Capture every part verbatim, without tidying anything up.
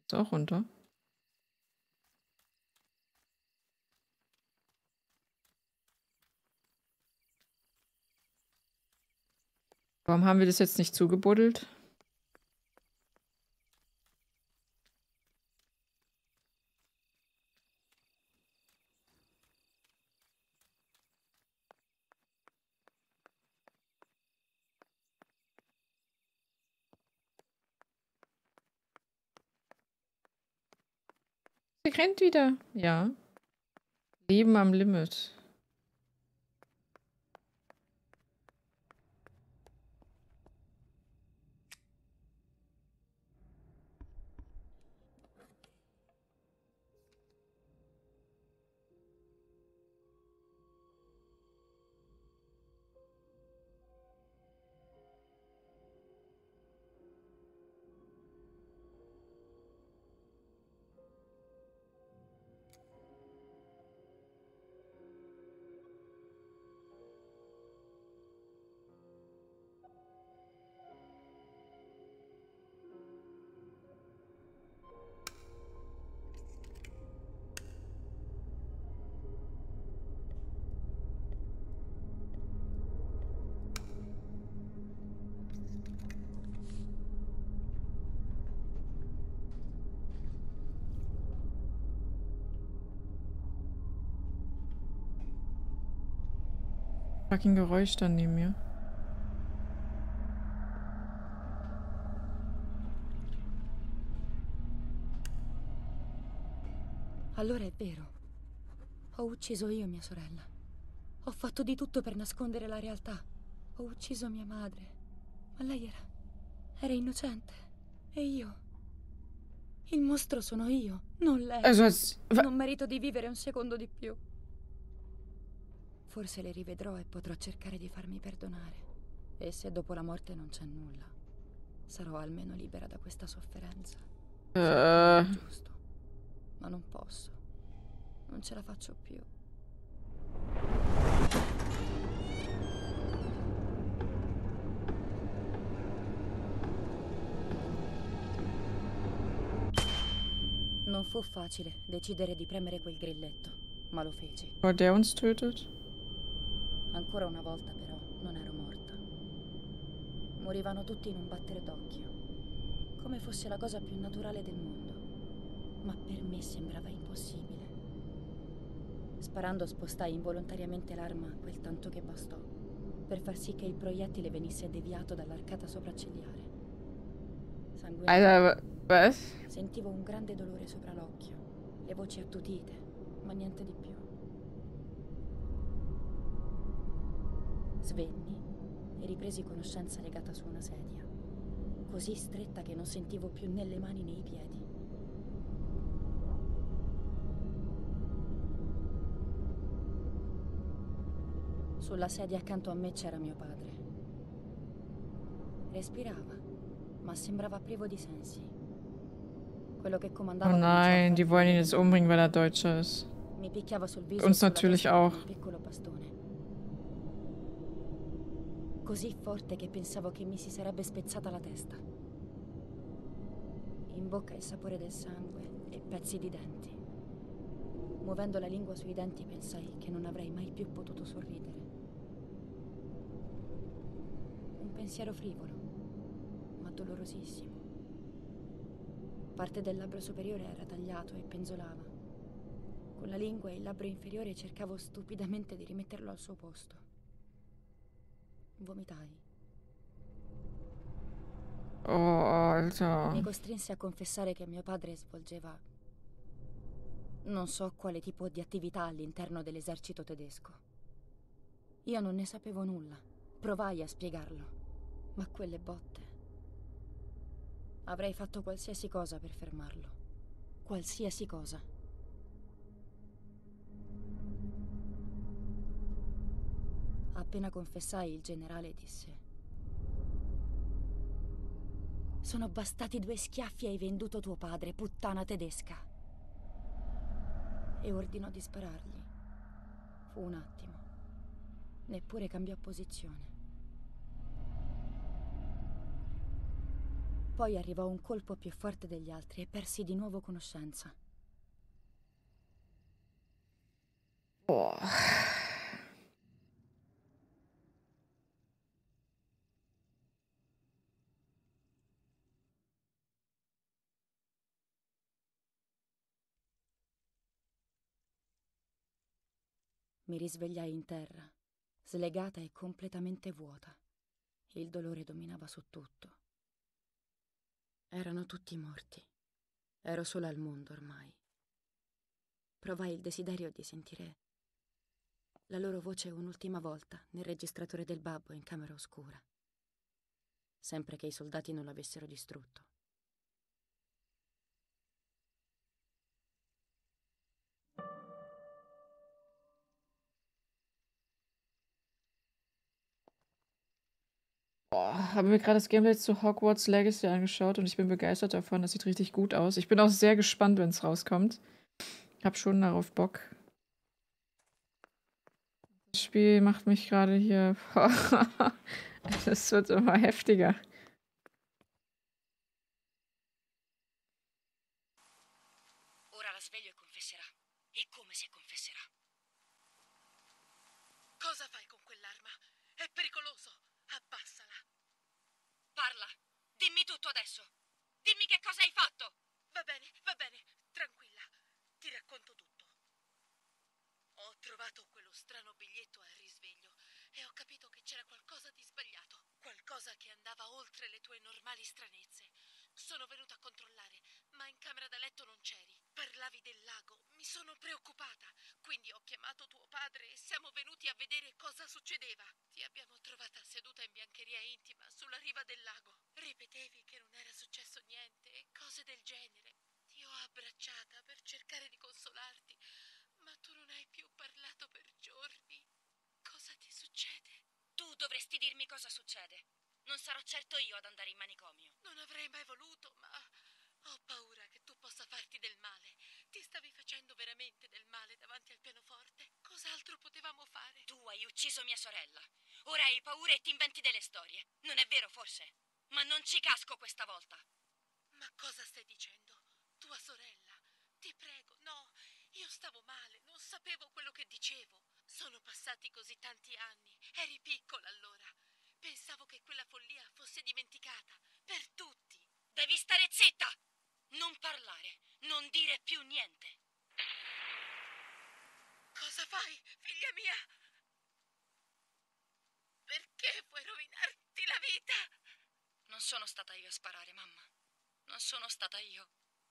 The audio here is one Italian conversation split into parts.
Ist auch runter. Warum haben wir das jetzt nicht zugebuddelt? Sie rennt wieder. Ja. Leben am Limit. Fucking Geräusch dann neben mir. Allora è vero. Ho ucciso io mia sorella. Ho fatto di tutto per nascondere la realtà. Ho ucciso mia madre. Ma lei era... era innocente. E io... Il mostro sono io, non lei. Also, als, Non merito di vivere un secondo di più. Forse le rivedrò e potrò cercare di farmi perdonare. E se dopo la morte non c'è nulla, sarò almeno libera da questa sofferenza. So che uh, è giusto. Ma non posso. Non ce la faccio più. Non fu facile decidere di premere quel grilletto, ma lo feci. bevor der uns tötet. Ancora una volta però non ero morta. Morivano tutti in un battere d'occhio, come fosse la cosa più naturale del mondo. Ma per me sembrava impossibile. Sparando spostai involontariamente l'arma quel tanto che bastò, per far sì che il proiettile venisse deviato dall'arcata sopraccigliare. Sanguinante. Alter, was? Sentivo un grande dolore sopra l'occhio, le voci attutite, ma niente di più. Svenni e ripresi conoscenza legata su una sedia, così stretta che non sentivo più né le mani né i piedi. Sulla sedia accanto a me c'era mio padre. Respirava, ma sembrava privo di sensi. Quello che comandava Oh nein, die wollen ihn jetzt umbringen, weil er Deutscher ist. Mi picchiava sul viso Uns e sulla natürlich testa con auch. un piccolo bastone. Così forte che pensavo che mi si sarebbe spezzata la testa. In bocca il sapore del sangue e pezzi di denti. Muovendo la lingua sui denti pensai che non avrei mai più potuto sorridere. Un pensiero frivolo, ma dolorosissimo. Parte del labbro superiore era tagliato e penzolava. Con la lingua e il labbro inferiore cercavo stupidamente di rimetterlo al suo posto. Vomitai. Oh, Alter. Mi costrinse a confessare che mio padre svolgeva non so quale tipo di attività all'interno dell'esercito tedesco. Io non ne sapevo nulla. Provai a spiegarlo. Ma quelle botte... Avrei fatto qualsiasi cosa per fermarlo. Qualsiasi cosa. Appena confessai, il generale disse: sono bastati due schiaffi e hai venduto tuo padre, puttana tedesca. E ordinò di sparargli. Fu un attimo. Neppure cambiò posizione. Poi arrivò un colpo più forte degli altri e persi di nuovo conoscenza. Boah. Mi risvegliai in terra, slegata e completamente vuota. Il dolore dominava su tutto. Erano tutti morti. Ero sola al mondo ormai. Provai il desiderio di sentire la loro voce un'ultima volta nel registratore del babbo in camera oscura, sempre che i soldati non l'avessero distrutto. Boah, habe mir gerade das Gameplay zu Hogwarts Legacy angeschaut und ich bin begeistert davon. Das sieht richtig gut aus. Ich bin auch sehr gespannt, wenn es rauskommt. Hab schon darauf Bock. Das Spiel macht mich gerade hier... Es wird immer heftiger. Ora la sveglio e confesserà. E come se confesserà. Cosa fai con quell'arma? È pericoloso. Abbassala. Parla. Dimmi tutto adesso. Dimmi che cosa hai fatto. Va bene, va bene. Tranquilla. Ti racconto tutto. Ho trovato quello strano biglietto al risveglio e ho capito che c'era qualcosa di sbagliato. Qualcosa che andava oltre le tue normali stranezze. Sono venuta a controllare, ma in camera da letto non c'eri. Parlavi del lago, mi sono preoccupata. Quindi ho chiamato tuo padre e siamo venuti a vedere cosa succedeva. Ti abbiamo trovata seduta in biancheria intima sulla riva del lago. Ripetevi che non era successo niente e cose del genere. Ti ho abbracciata per cercare di consolarti, ma tu non hai più parlato per giorni. Cosa ti succede? Tu dovresti dirmi cosa succede. Non sarò certo io ad andare in manicomio. Non avrei mai voluto, ma ho paura che tu possa farti del male. Ti stavi facendo veramente del male davanti al pianoforte. Cos'altro potevamo fare? Tu hai ucciso mia sorella. Ora hai paura e ti inventi delle storie. Non è vero, forse? Ma non ci casco questa volta. Ma cosa stai dicendo? Tua sorella? Ti prego, no. Io stavo male, non sapevo quello che dicevo. Sono passati così tanti anni. Eri piccola allora. Pensavo che quella follia fosse dimenticata. Per tutti. Devi stare zitta! Non parlare. Non dire più niente. Cosa fai, figlia mia? Perché vuoi rovinarti la vita? Non sono stata io a sparare, mamma. Non sono stata io.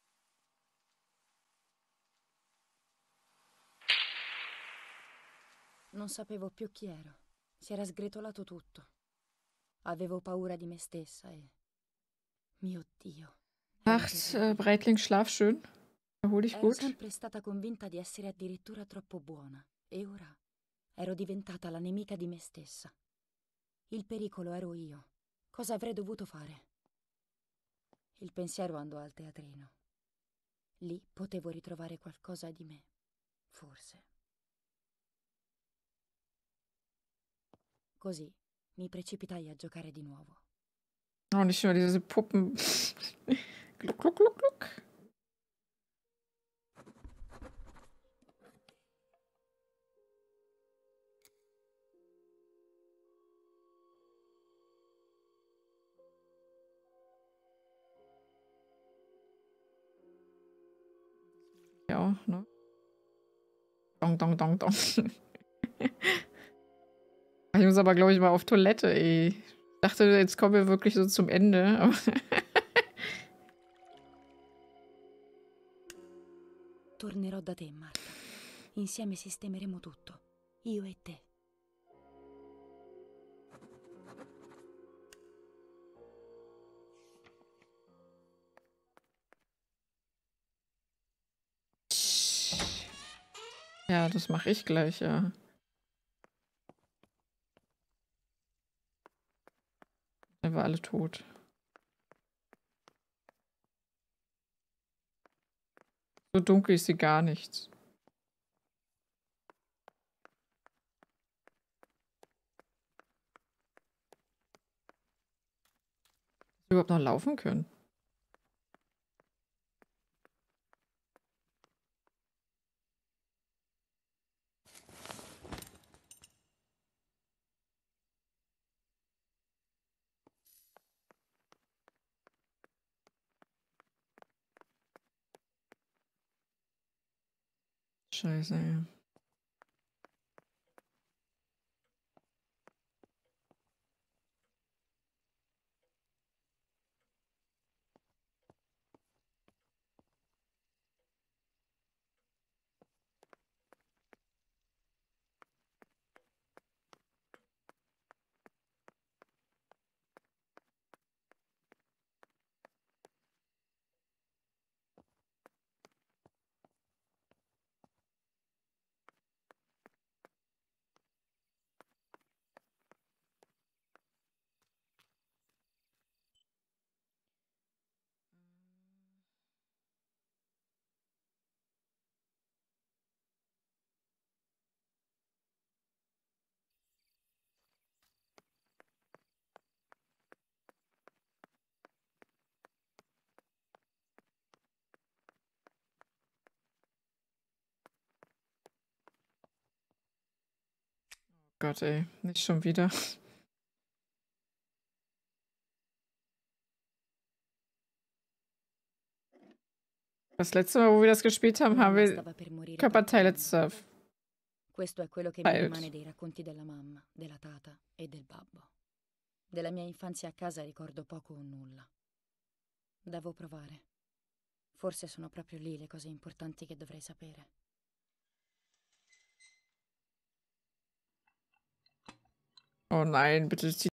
Non sapevo più chi ero. Si era sgretolato tutto. Avevo paura di me stessa e... Mio Dio. Nacht, äh, Breitling, schlaf schön. Erhol dich Ero gut. sempre stata convinta di essere addirittura troppo buona. E ora ero diventata la nemica di me stessa. Il pericolo ero io. Cosa avrei dovuto fare? Il pensiero andò al teatrino. Lì potevo ritrovare qualcosa di me. Forse. Così mi precipitai a giocare di nuovo. Oh, nicht nur diese Puppen. Gluck, gluck, gluck, gluck. Ja, auch, ne? Dong, dong, dong, dong. Ich muss aber, glaube ich, mal auf Toilette, ey. Ich dachte, jetzt kommen wir wirklich so zum Ende. Aber Tornerò da te, Marta. Insieme sistemeremo tutto. Io e te. ja, das mache ich gleich, ja. Dann waren alle tot. So dunkel ist sie gar nicht. Dass wir überhaupt noch laufen können. Scheiße, ey. Gott, ey. Nicht schon wieder. Das letzte Mal, wo wir das gespielt haben, haben Mamma wir stava per morire Körperteile troppo presto. zerteilt. Questo è quello che mi rimane dei racconti della mamma, della tata e del babbo. Della mia infanzia a casa ricordo poco o nulla. Devo provare. Forse sono proprio lì le cose importanti che dovrei sapere. Oh nein, bitte zieh.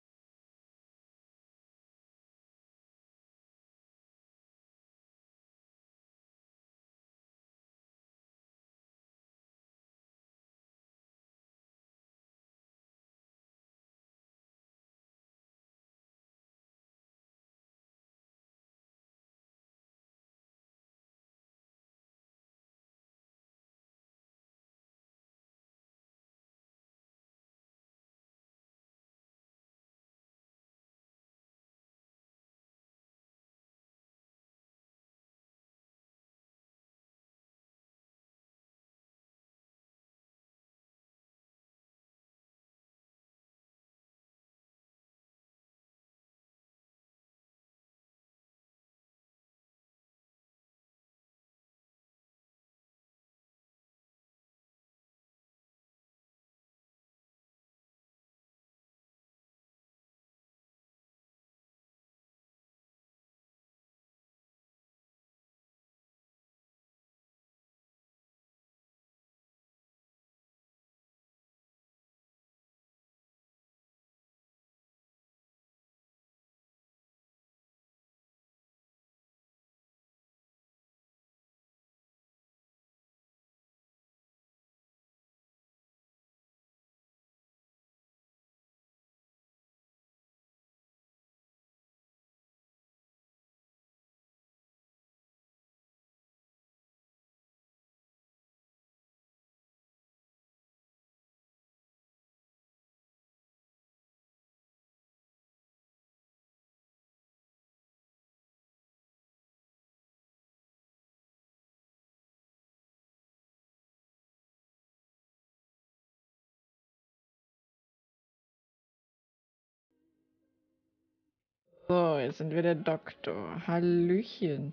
So, jetzt sind wir der Doktor. Hallöchen.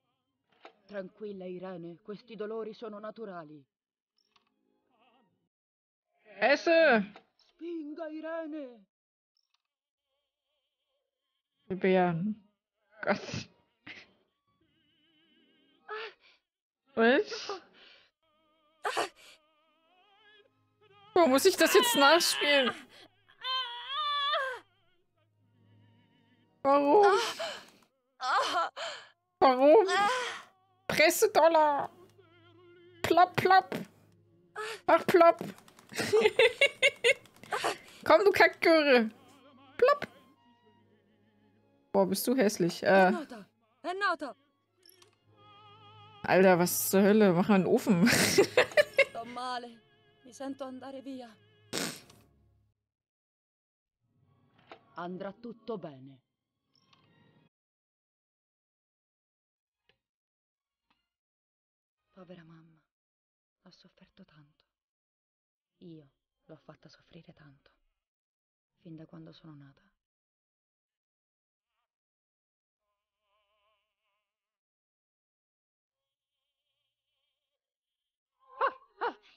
Tranquilla, Irene, questi dolori sono naturali. Esse! Spinga, Irene! Bären. Gott. Was? Wo muss ich das jetzt nachspielen? Warum? Warum? Pressedollar! Plopp, plopp! Ach, plopp! Komm, du Kackgöre! Plopp! Boah, bist du hässlich. È Äh, nata! È nata! Alter, was zur Hölle? Mach mal einen Ofen. Sto male. Mi sento andare via. Andrà tutto bene. Povera mamma. Ha sofferto tanto. Io l'ho fatta soffrire tanto. Fin da quando sono nata.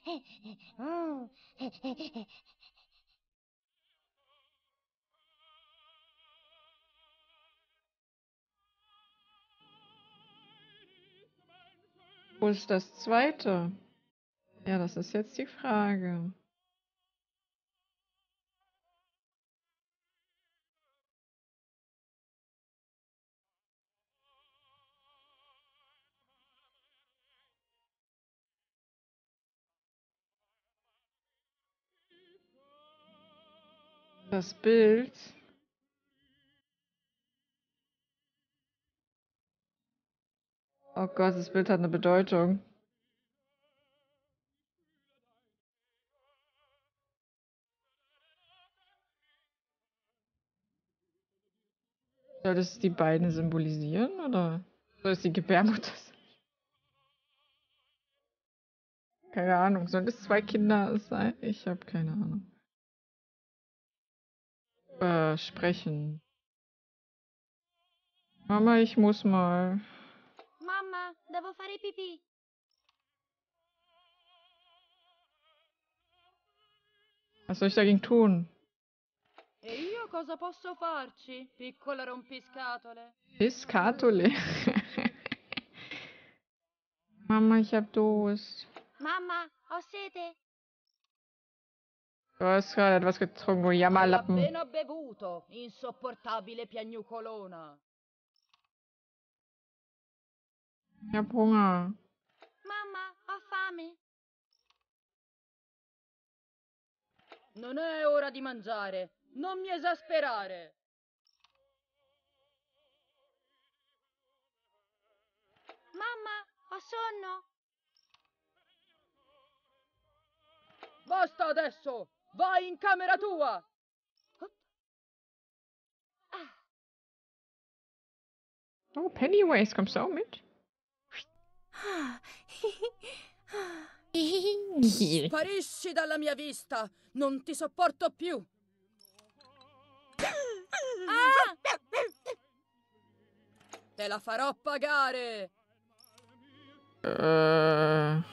Wo ist das zweite? Ja, das ist jetzt die Frage. Das Bild. Oh Gott, das Bild hat eine Bedeutung. Soll das die beiden symbolisieren oder soll es die Gebärmutter sein? Keine Ahnung. Sollen es zwei Kinder sein? Ich habe keine Ahnung. Äh, sprechen. Mama, ich muss mal. Mamma, devo fare pipì. Was soll ich dagegen tun? E io cosa posso farci, piccola rompiscatole? Piscatole. Mama, ich hab Durst. Mamma, ho sete. Du hast gerade etwas getrunken, du Hai Jammerlappen. appena bevuto, insopportabile piagnucolona. Ich hab Hunger. Mamma, ho fame. Non è ora di mangiare. Non mi esasperare. Mamma, ho sonno. Basta adesso. Vai in camera tua. Oh, Pennywise, kommst du auch mit? Sparisci dalla mia vista. Non ti sopporto più. Ah! Te la farò pagare. Äh,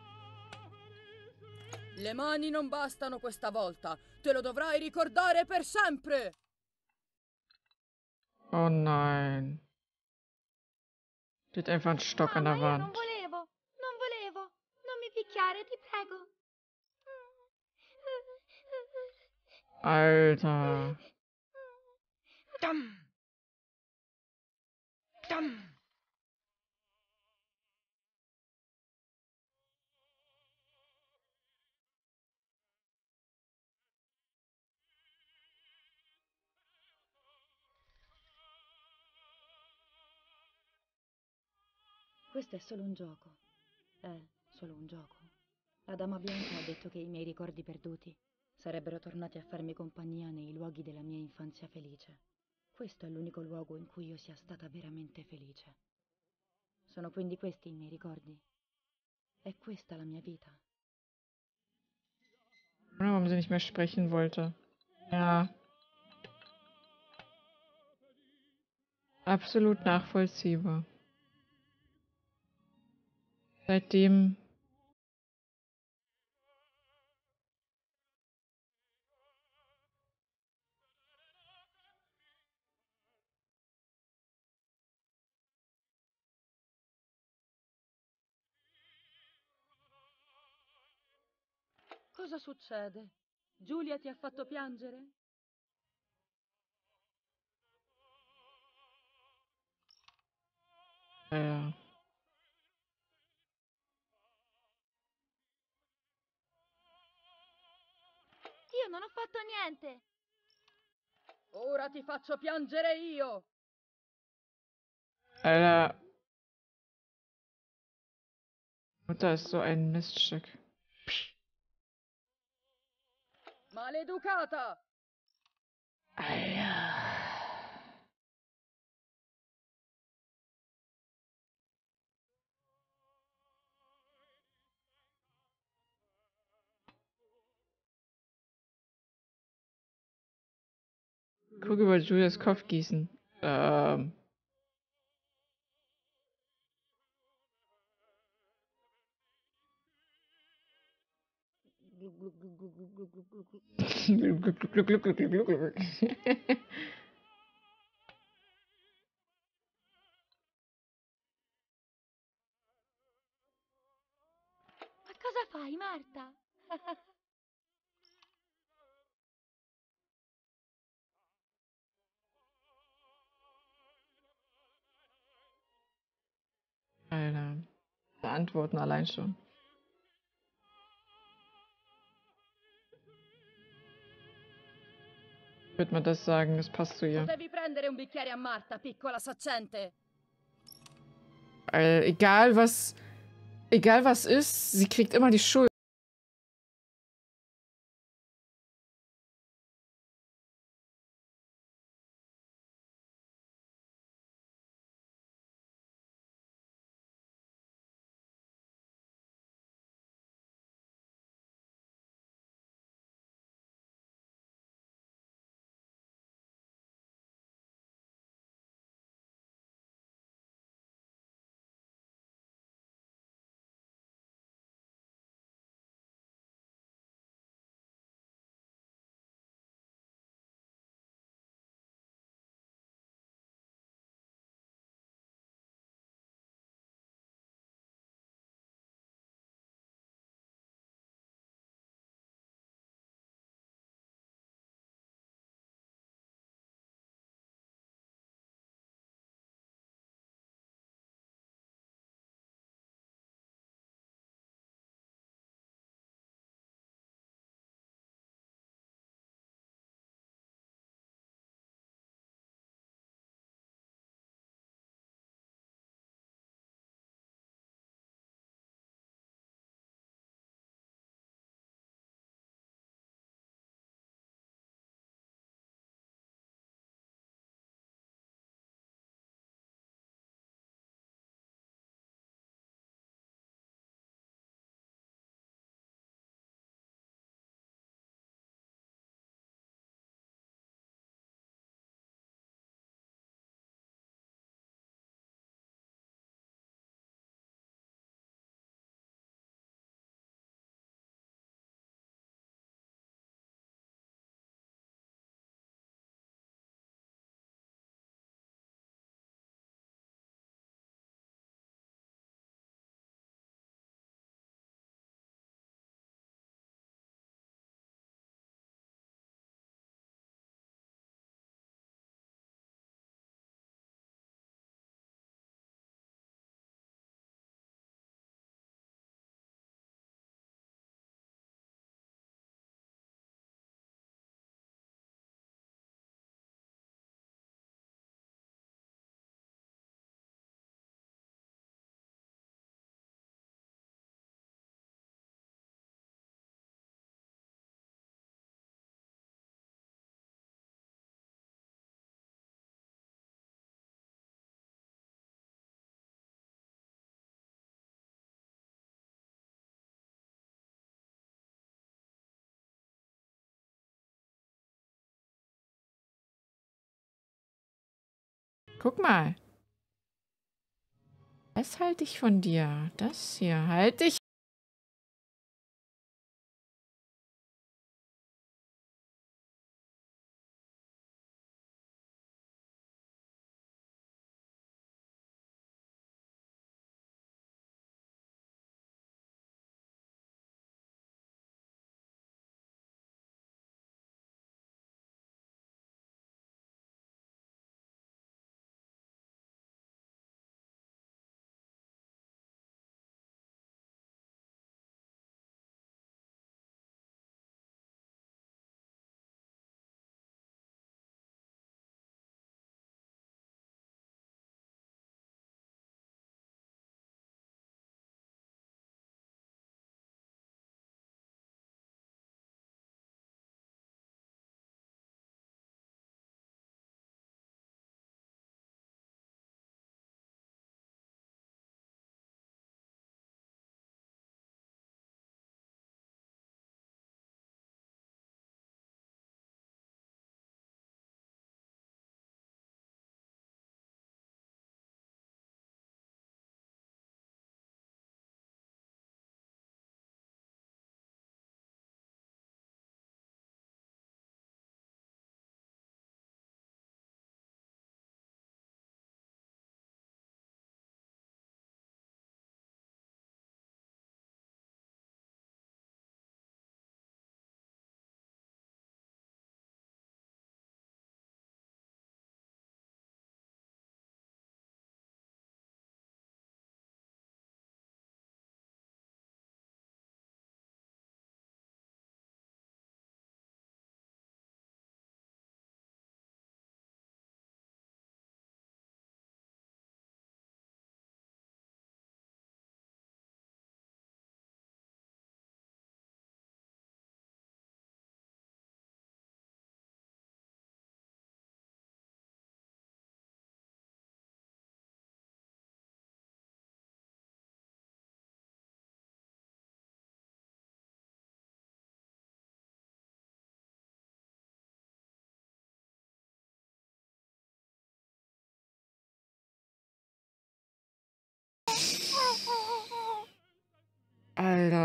Le mani non bastano questa volta. Te lo dovrai ricordare per sempre. oh nein. Steht einfach ein Stock an der Mamma, io non Wand. volevo. Non volevo. Non mi picchiare, ti prego. Alter. Dam. Dam. Questo è solo un gioco. È solo un gioco. La Dama Bianca ha detto che i miei ricordi perduti sarebbero tornati a farmi compagnia nei luoghi della mia infanzia felice. Questo è l'unico luogo in cui io sia stata veramente felice. Sono quindi questi i miei ricordi. È questa la mia vita. Warum sie nicht mehr sprechen wollte. Ja. Absolut nachvollziehbar. Seitdem. Cosa succede? Giulia ti ha fatto piangere? Ja. Io non ho fatto niente. Ora ti faccio piangere io. Alter. Mutter ist so ein Miststück. Maleducata! Alter. Guck über Julias Kopf gießen. Ähm. glu glu glu glu glu glu glu glu. Ma cosa fai, Marta? Alter. Beantworten allein schon. Würde man das sagen, es passt zu ihr. Potevi prendere un bicchiere a Marta, piccola saccente. Weil egal was, egal was ist, sie kriegt immer die Schuld. Guck mal. Das halte ich von dir. Das hier halte ich.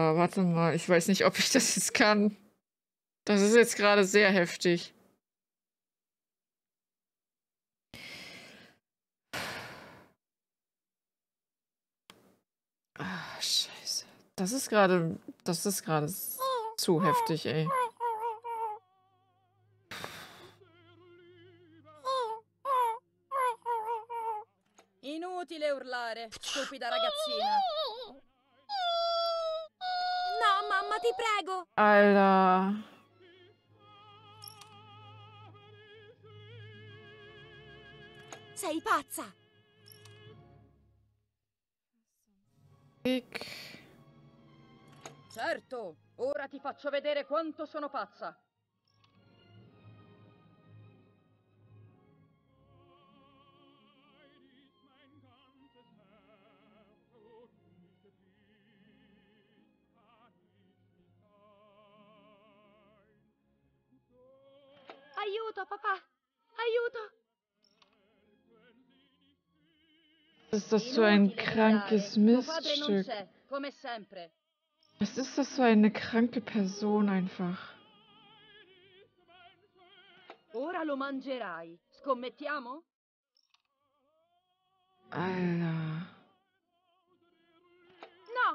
Alter, warte mal. Ich weiß nicht, ob ich das jetzt kann. Das ist jetzt gerade sehr heftig. Ah, scheiße. Das ist gerade... Das ist gerade zu heftig, ey. Inutile urlare, stupida ragazzina. No, mamma, ti prego. Alter. Sei pazza. Ich... Certo, ora ti faccio vedere quanto sono pazza. Aiuto, papà! Aiuto! Was ist das für ein krankes Miststück? Come sempre. Was ist das für eine kranke Person einfach? Ora lo mangerai. Scommettiamo? Alter. No!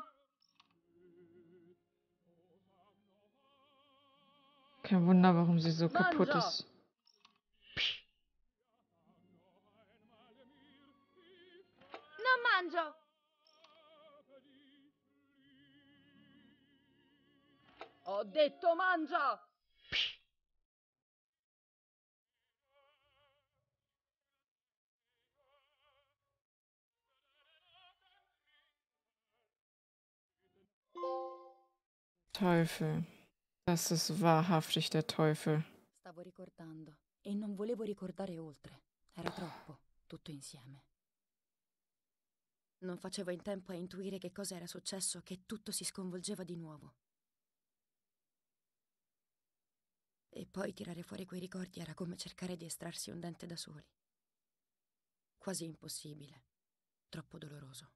Kein Wunder, warum sie so kaputt Mangia. ist. Non mangio! Ho detto mangia! Teufel. Das ist wahrhaftig der Teufel. Stavo ricordando e non volevo ricordare oltre. Era troppo, tutto insieme. Non facevo in tempo a intuire che cosa era successo, che tutto si sconvolgeva di nuovo. E poi tirare fuori quei ricordi era come cercare di estrarsi un dente da soli. Quasi impossibile, troppo doloroso.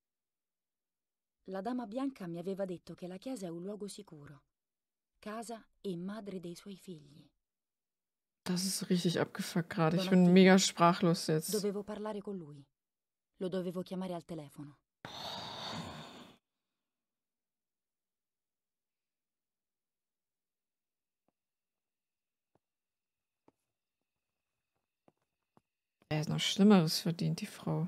La dama bianca mi aveva detto che la chiesa è un luogo sicuro, casa e madre dei suoi figli. Das ist richtig abgefuckt gerade. Ich bin mega sprachlos jetzt. Dovevo parlare con lui. Lo dovevo chiamare al telefono. Er hat noch Schlimmeres verdient, die Frau.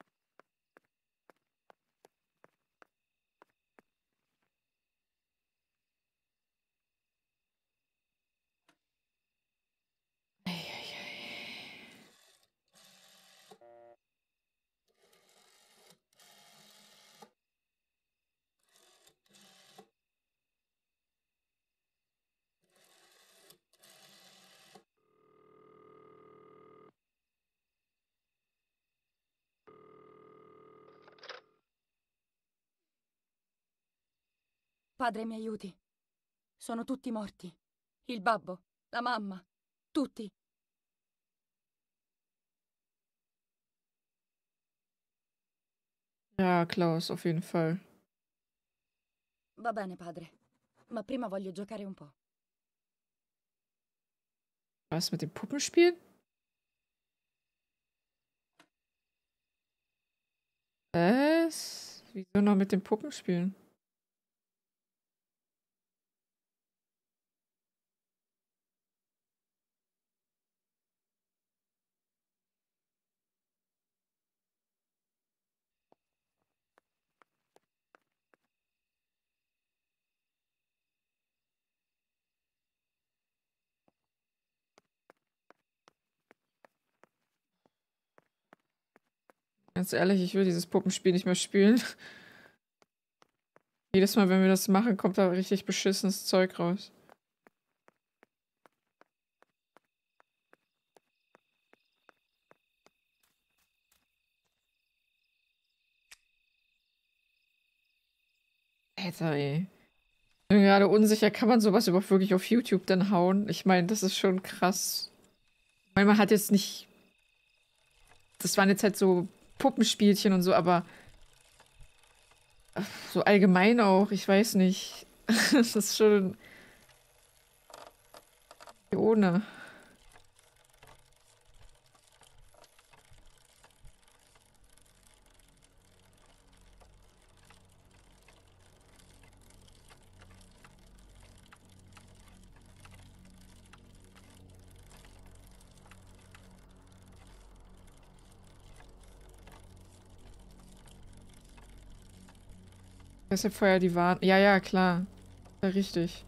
Padre, mi aiuti. Sono tutti morti. Il babbo, la mamma, tutti. Ja, Klaus, auf jeden Fall. Va bene, padre. Ma prima voglio giocare un po'. Was mit dem Puppenspiel? Was? Wieso noch mit dem Puppenspielen? Ganz ehrlich, ich will dieses Puppenspiel nicht mehr spielen. Jedes Mal, wenn wir das machen, kommt da richtig beschissenes Zeug raus. Alter, ey. Ich bin gerade unsicher, kann man sowas überhaupt wirklich auf YouTube dann hauen? Ich meine, das ist schon krass. Ich meine, man hat jetzt nicht... Das waren jetzt halt so Puppenspielchen und so, aber... So allgemein auch, ich weiß nicht. Das ist schon ohne. Deshalb vorher die Warnung. Ja, ja, klar. Ja, richtig.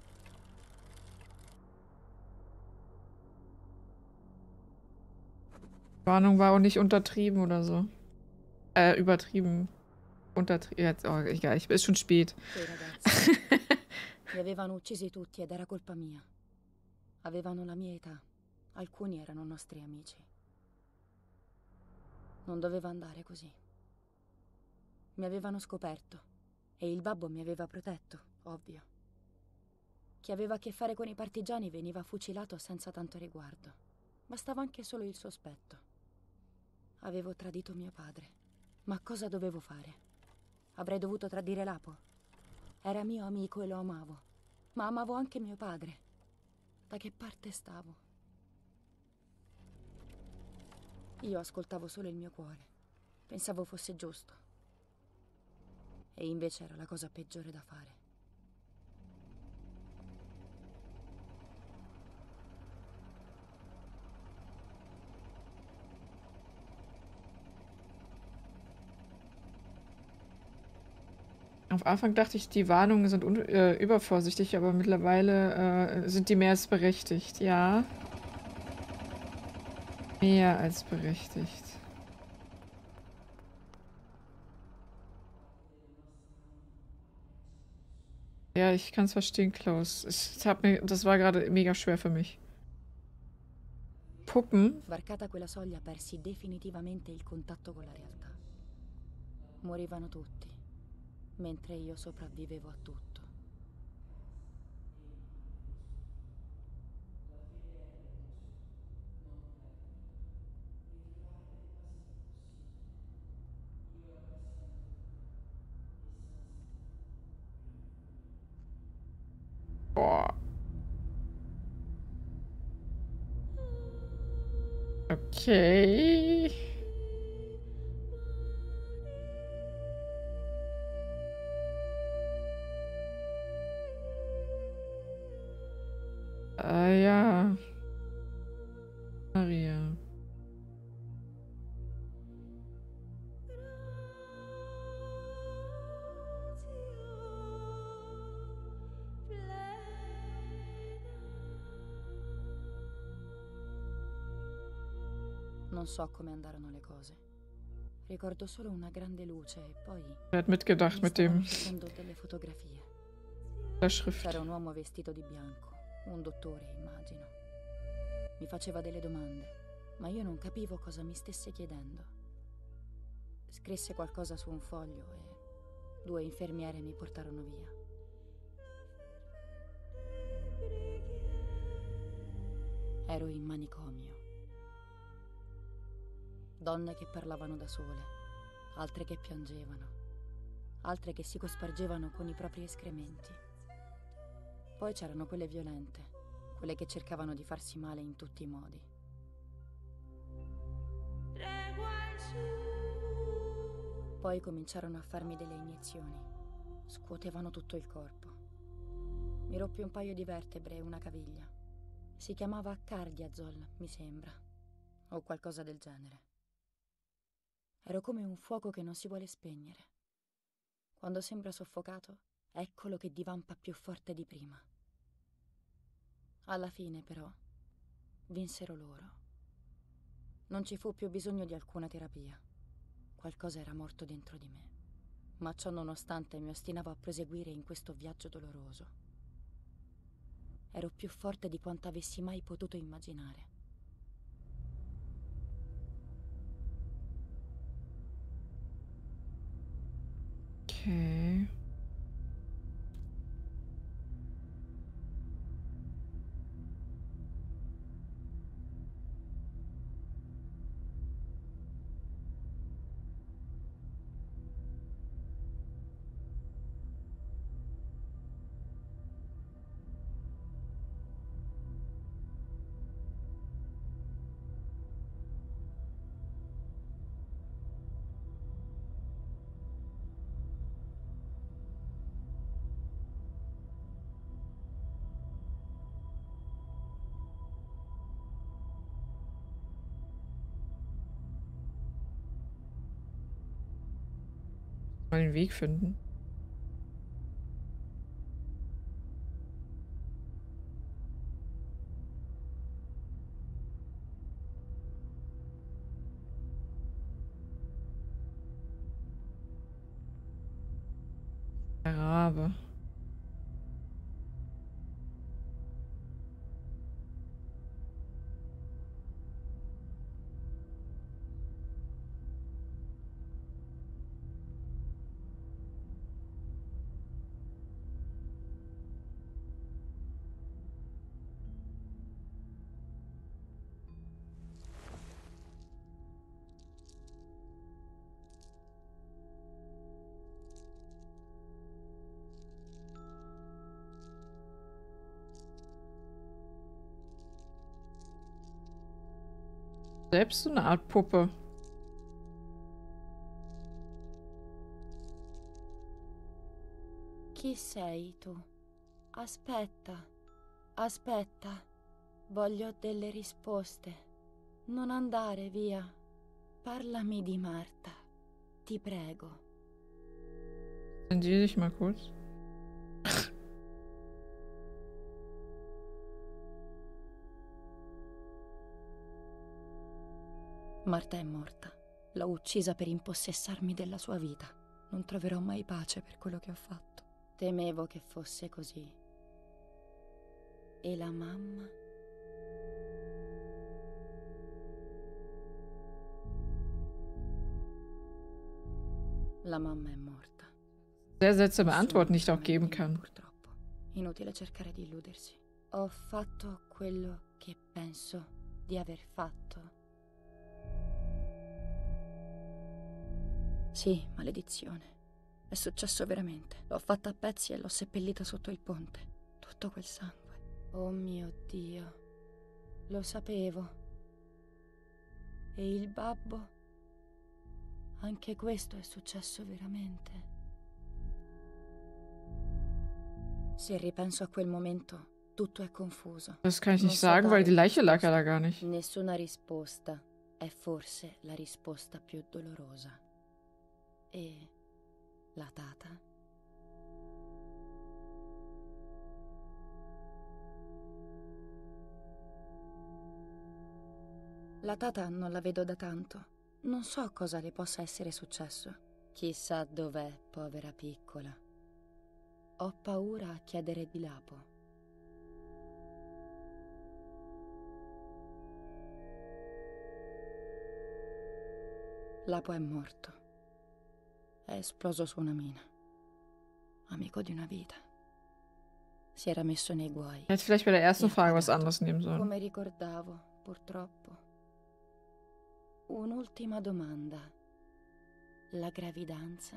Die Warnung war auch nicht untertrieben oder so. Äh, übertrieben. Untertrieben. Jetzt, oh, egal, ich, ist schon spät. Quei ragazzi li avevano uccisi tutti ed era colpa mia. Avevano la mia età. Alcuni erano nostri amici. Non doveva andare così. Mi avevano scoperto e il babbo mi aveva protetto, ovvio. Chi aveva a che fare con i partigiani veniva fucilato senza tanto riguardo. Bastava anche solo il sospetto. Avevo tradito mio padre. Ma cosa dovevo fare? Avrei dovuto tradire Lapo? Era mio amico e lo amavo. Ma amavo anche mio padre. Da che parte stavo? Io ascoltavo solo il mio cuore. Pensavo fosse giusto. E invece era la cosa peggiore da fare. Auf Anfang dachte ich, die Warnungen sind un äh, übervorsichtig, aber mittlerweile äh, sind die mehr als berechtigt. Ja. Mehr als berechtigt. Ja, ich kann es verstehen, Klaus. Ich hab mir, das war gerade mega schwer für mich. Puppen? Varcata quella soglia persi definitivamente il contatto con la realtà. Morivano tutti, mentre io sopravvivevo a tutto. Boah. Okay. Ah ja. Maria. Non so come andarono le cose. Ricordo solo una grande luce e poi Er hat mitgedacht mi mit stavano dem facendo delle fotografie. der Schrift. C'era un uomo vestito di bianco, un dottore, immagino. Mi faceva delle domande, ma io non capivo cosa mi stesse chiedendo. Scrisse qualcosa su un foglio e due infermiere mi portarono via. Ero in manicomio. Donne che parlavano da sole, altre che piangevano, altre che si cospargevano con i propri escrementi. Poi c'erano quelle violente, quelle che cercavano di farsi male in tutti i modi. Poi cominciarono a farmi delle iniezioni. Scuotevano tutto il corpo. Mi roppi un paio di vertebre e una caviglia. Si chiamava cardiazol, mi sembra, o qualcosa del genere. Ero come un fuoco che non si vuole spegnere. Quando sembra soffocato, eccolo che divampa più forte di prima. Alla fine, però, vinsero loro. Non ci fu più bisogno di alcuna terapia. Qualcosa era morto dentro di me. Ma ciò nonostante mi ostinavo a proseguire in questo viaggio doloroso. Ero più forte di quanto avessi mai potuto immaginare. Okay. Mal den Weg finden. Der Rabe. Selbst so eine Art Puppe. Chi sei tu? Aspetta, aspetta. Voglio delle risposte. Non andare via. Parlami di Marta. Ti prego. Zensier dich mal kurz. Marta è morta. L'ho uccisa per impossessarmi della sua vita. Non troverò mai pace per quello che ho fatto. Temevo che fosse così. E la mamma? La mamma è morta. Sehr seltsame Nessuno Antworten, die ich sa auch geben meglio, kann. purtroppo. Inutile cercare di illudersi. Ho fatto quello che penso di aver fatto. Sì, maledizione. È successo veramente. L'ho fatta a pezzi e l'ho seppellita sotto il ponte. Tutto quel sangue. Oh mio Dio. Lo sapevo. E il babbo? Anche questo è successo veramente. Se ripenso a quel momento, tutto è confuso. Das kann ich Non nicht so sagen, weil dare die Leiche lag ja risposta. da gar nicht. Nessuna risposta è forse la risposta più dolorosa. E la tata? La tata non la vedo da tanto. Non so cosa le possa essere successo. Chissà dov'è, povera piccola. Ho paura a chiedere di Lapo. Lapo è morto. È esploso su una mina. Amico di una vita. Si era messo nei guai. Ich hätte vielleicht bei der ersten E ha Frage was pagato, anderes nehmen sollen. come ricordavo, purtroppo. Un'ultima domanda. La gravidanza?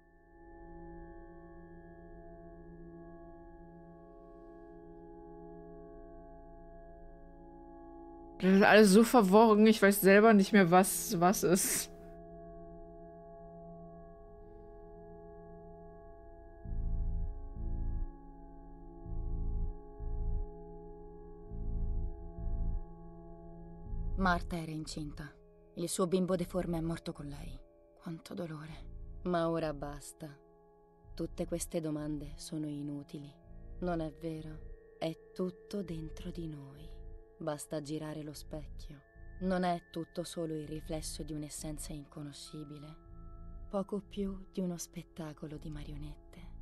Das ist alles so verworren, ich weiß selber nicht mehr, was was ist. Marta era incinta. Il suo bimbo deforme è morto con lei. Quanto dolore. Ma ora basta. Tutte queste domande sono inutili. Non è vero? È tutto dentro di noi. Basta girare lo specchio. Non è tutto solo il riflesso di un'essenza inconoscibile. Poco più di uno spettacolo di marionette.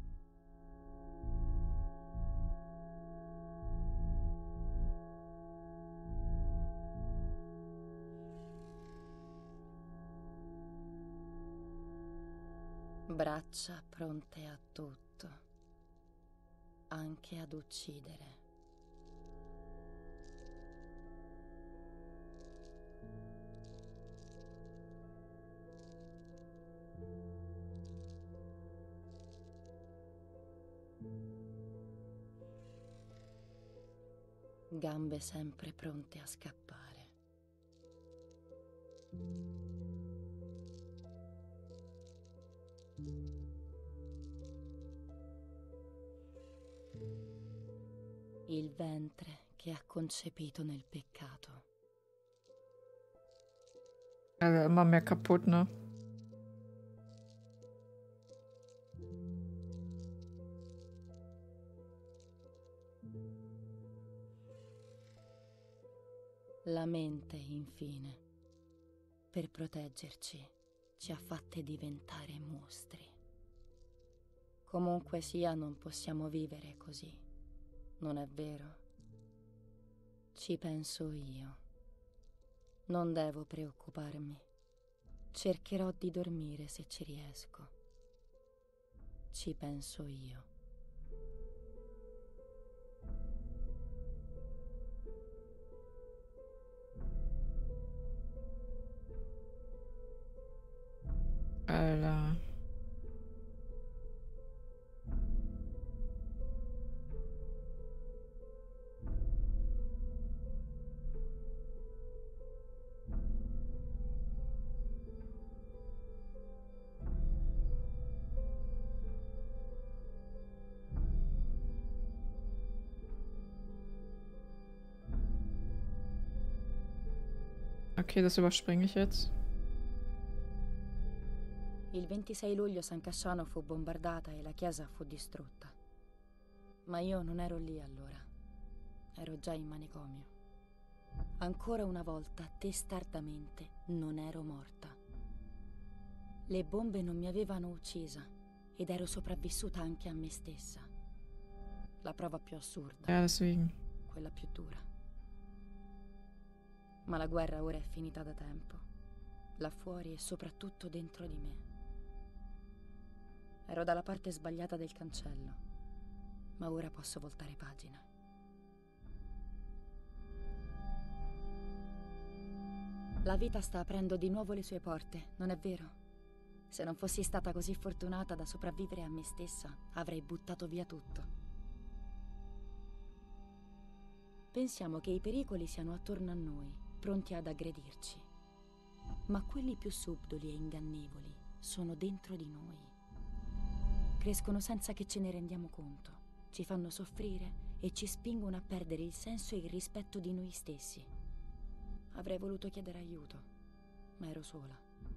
Braccia pronte a tutto, anche ad uccidere. Gambe sempre pronte a scappare. Il ventre che ha concepito nel peccato. Also immer mehr kaputt, ne? La mente, infine, per proteggerci, ci ha fatte diventare mostri. Comunque sia, non possiamo vivere così, non è vero? Ci penso io. Non devo preoccuparmi. Cercherò di dormire se ci riesco. Ci penso io. Alter. Okay, das überspringe ich jetzt. Il ventisei luglio San Casciano fu bombardata e la chiesa fu distrutta. Ma io non ero lì allora. Ero già in manicomio. Ancora una volta, testardamente, non ero morta. Le bombe non mi avevano uccisa ed ero sopravvissuta anche a me stessa. La prova più assurda. Ja, deswegen. Quella più dura. Ma la guerra ora è finita da tempo. Là fuori e soprattutto dentro di me. Ero dalla parte sbagliata del cancello, ma ora posso voltare pagina. La vita sta aprendo di nuovo le sue porte, non è vero? Se non fossi stata così fortunata da sopravvivere a me stessa, avrei buttato via tutto. Pensiamo che i pericoli siano attorno a noi, pronti ad aggredirci. Ma quelli più subdoli e ingannevoli sono dentro di noi. Crescono senza che ce ne rendiamo conto, ci fanno soffrire e ci spingono a perdere il senso e il rispetto di noi stessi. Avrei voluto chiedere aiuto, ma ero sola.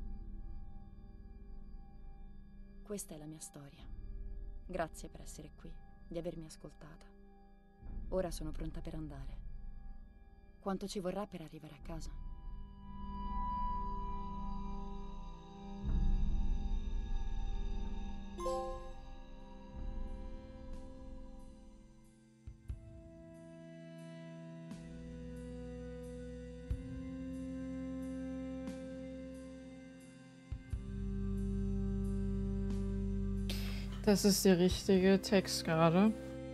Questa è la mia storia. Grazie per essere qui, di avermi ascoltata. Ora sono pronta per andare. Quanto ci vorrà per arrivare a casa? Das ist der richtige Text gerade.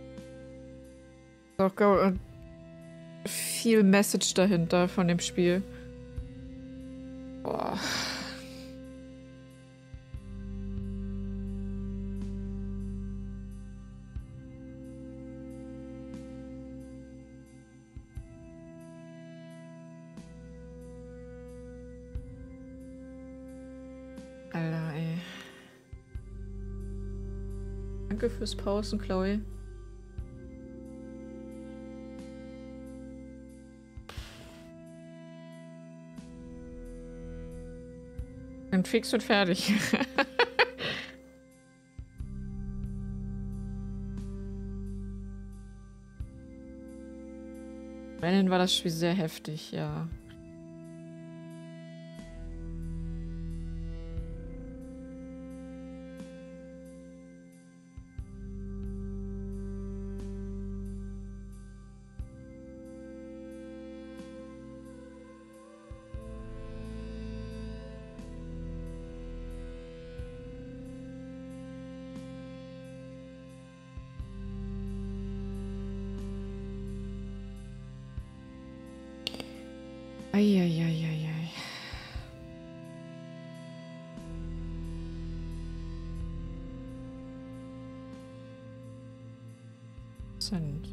Auch äh, viel Message dahinter von dem Spiel. Boah. Alter, ey. Danke fürs Pausen, Chloe. Und fix und fertig. Wenn war das Spiel sehr heftig, ja. Eieieiei. Sind.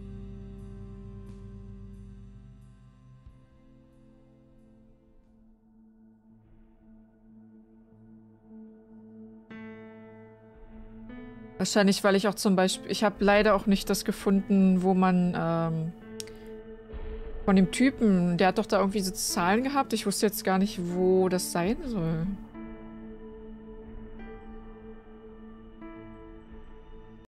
Wahrscheinlich, weil ich auch zum Beispiel, ich habe leider auch nicht das gefunden, wo man ähm, von dem Typen, der hat doch da irgendwie so Zahlen gehabt. Ich wusste jetzt gar nicht, wo das sein soll.